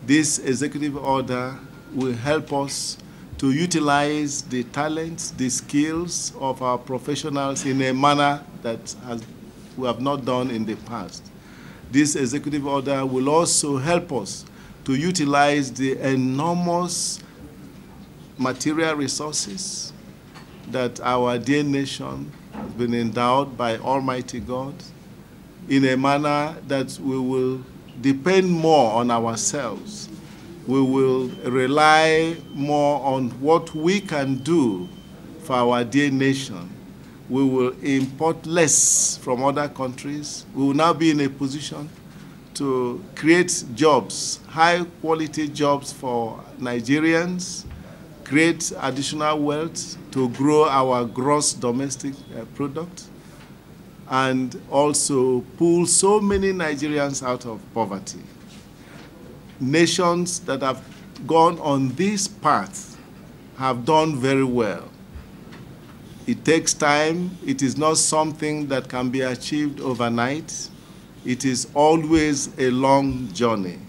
This executive order will help us to utilize the talents, the skills of our professionals in a manner that we have not done in the past. This executive order will also help us to utilize the enormous material resources that our dear nation has been endowed by Almighty God in a manner that we will depend more on ourselves. We will rely more on what we can do for our dear nation. We will import less from other countries. We will now be in a position to create jobs, high-quality jobs for Nigerians, create additional wealth to grow our gross domestic product, and also pull so many Nigerians out of poverty. Nations that have gone on this path have done very well. It takes time. It is not something that can be achieved overnight. It is always a long journey.